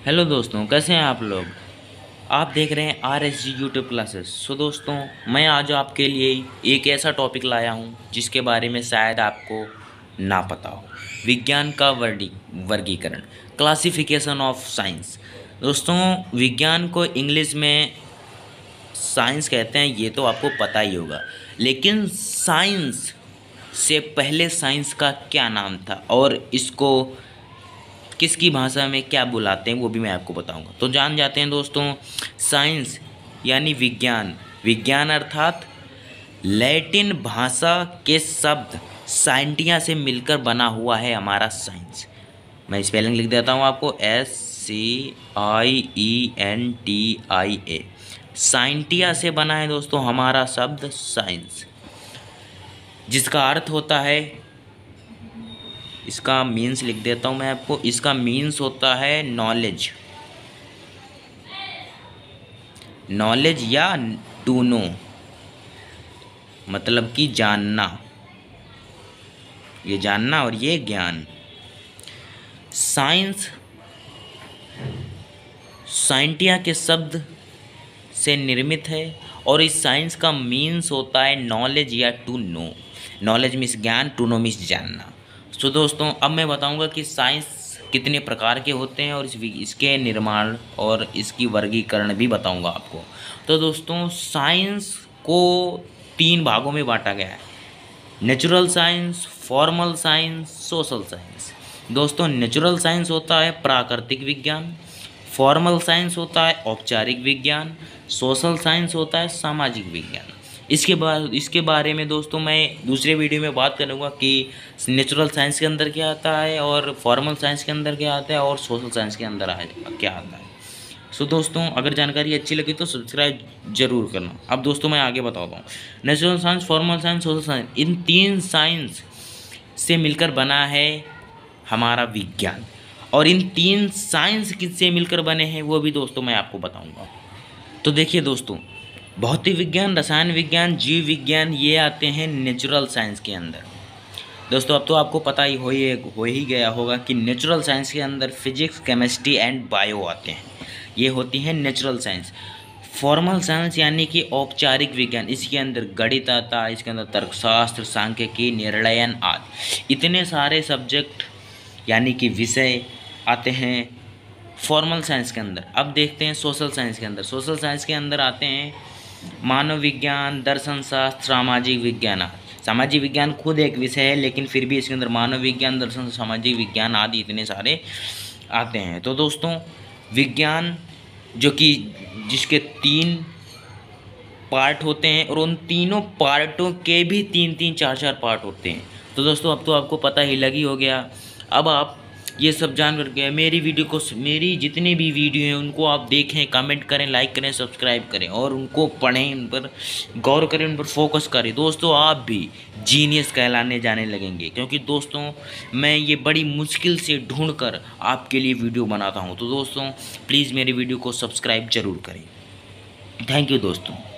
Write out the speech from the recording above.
Hello दोस्तों, कैसे हैं आप लोग। आप देख रहे हैं RSG यूट्यूब क्लासेस। सो दोस्तों, मैं आज आपके लिए एक ऐसा टॉपिक लाया हूं जिसके बारे में शायद आपको ना पता हो। विज्ञान का वर्गीकरण, क्लासिफिकेशन ऑफ साइंस। दोस्तों, विज्ञान को इंग्लिश में साइंस कहते हैं, ये तो आपको पता ही होगा। लेकिन साइंस से पहले साइंस का क्या नाम था और इसको किसकी भाषा में क्या बुलाते हैं वो भी मैं आपको बताऊंगा। तो जान जाते हैं दोस्तों। साइंस यानी विज्ञान, विज्ञान अर्थात लैटिन भाषा के शब्द साइंटिया से मिलकर बना हुआ है हमारा साइंस। मैं स्पेलिंग लिख देता हूँ आपको, SCIENTIA। साइंटिया से बना है दोस्तों हमारा शब्द साइंस, जिसका अर्थ होता है, इसका मीन्स लिख देता हूँ मैं आपको। इसका मीन्स होता है नॉलेज, नॉलेज या टू नो, मतलब कि जानना, ये जानना और ये ज्ञान। साइंस साइंटिया के शब्द से निर्मित है और इस साइंस का मीन्स होता है नॉलेज या टू नो। नॉलेज मीन्स ज्ञान, टू नो मीन्स जानना। तो दोस्तों, अब मैं बताऊंगा कि साइंस कितने प्रकार के होते हैं और इसके निर्माण और इसकी वर्गीकरण भी बताऊंगा आपको। तो दोस्तों, साइंस को 3 भागों में बांटा गया है: natural science, formal science, social science. दोस्तों, नेचुरल साइंस होता है प्राकृतिक विज्ञान, फॉर्मल साइंस होता है औपचारिक विज्ञान, सोशल साइंस होता है सामाजिक विज्ञान। इसके बारे में दोस्तों मैं दूसरे वीडियो में बात करूंगा कि नेचुरल साइंस के अंदर क्या आता है और फॉर्मल साइंस के अंदर क्या आता है और सोशल साइंस के अंदर क्या आता है। सो दोस्तों, अगर जानकारी अच्छी लगी तो सब्सक्राइब जरूर करना। अब दोस्तों मैं आगे बताता हूँ। Natural science, formal science, social science, इन 3 साइंस से मिलकर बना है हमारा विज्ञान। और इन 3 साइंस किससे मिलकर बने हैं वो भी दोस्तों मैं आपको बताऊंगा। तो देखिए दोस्तों, भौतिक विज्ञान, रसायन विज्ञान, जीव विज्ञान, ये आते हैं नेचुरल साइंस के अंदर। दोस्तों, अब तो आपको पता ही हो ही गया होगा कि नेचुरल साइंस के अंदर फिजिक्स, केमिस्ट्री एंड बायो आते हैं, ये होती हैं नेचुरल साइंस। फॉर्मल साइंस यानी कि औपचारिक विज्ञान, इसके अंदर गणित आता है, इसके अंदर तर्कशास्त्र, सांख्यिकी, निर्णयन आदि इतने सारे सब्जेक्ट यानी कि विषय आते हैं फॉर्मल साइंस के अंदर। अब देखते हैं सोशल साइंस के अंदर। सोशल साइंस के अंदर आते हैं मानव विज्ञान, दर्शन शास्त्र, सामाजिक विज्ञान आदि। सामाजिक विज्ञान खुद एक विषय है, लेकिन फिर भी इसके अंदर मानव विज्ञान, दर्शन, सामाजिक विज्ञान आदि इतने सारे आते हैं। तो दोस्तों, विज्ञान जो कि जिसके 3 पार्ट होते हैं और उन तीनों पार्टों के भी 3-3, 4-4 पार्ट होते हैं। तो दोस्तों, अब तो आपको पता ही लगी हो गया। अब आप ये सब जान करके मेरी जितनी भी वीडियो हैं उनको आप देखें, कमेंट करें, लाइक करें, सब्सक्राइब करें और उनको पढ़ें, उन पर गौर करें, उन पर फोकस करें। दोस्तों, आप भी जीनियस कहलाने जाने लगेंगे, क्योंकि दोस्तों मैं ये बड़ी मुश्किल से ढूंढ कर आपके लिए वीडियो बनाता हूँ। तो दोस्तों, प्लीज़ मेरी वीडियो को सब्सक्राइब जरूर करें। थैंक यू दोस्तों।